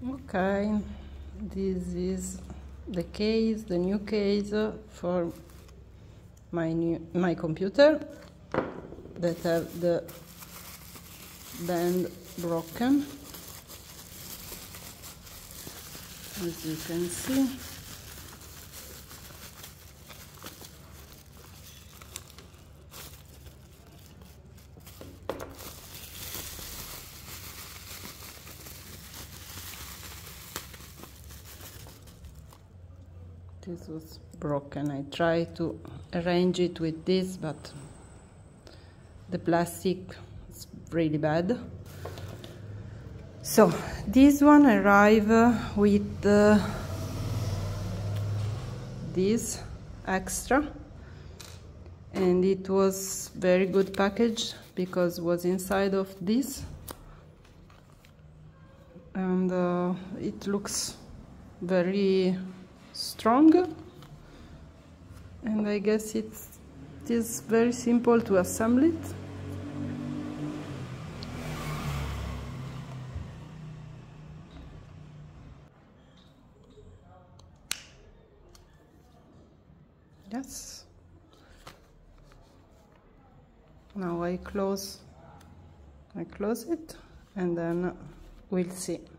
Okay, this is the case, the new case for my computer that have the band broken, as you can see. This was broken. I tried to arrange it with this, but the plastic is really bad. So this one arrived with this extra, and it was very good package because it was inside of this, and it looks very strong, and I guess it is very simple to assemble it. Yes. Now I close it, and then we'll see.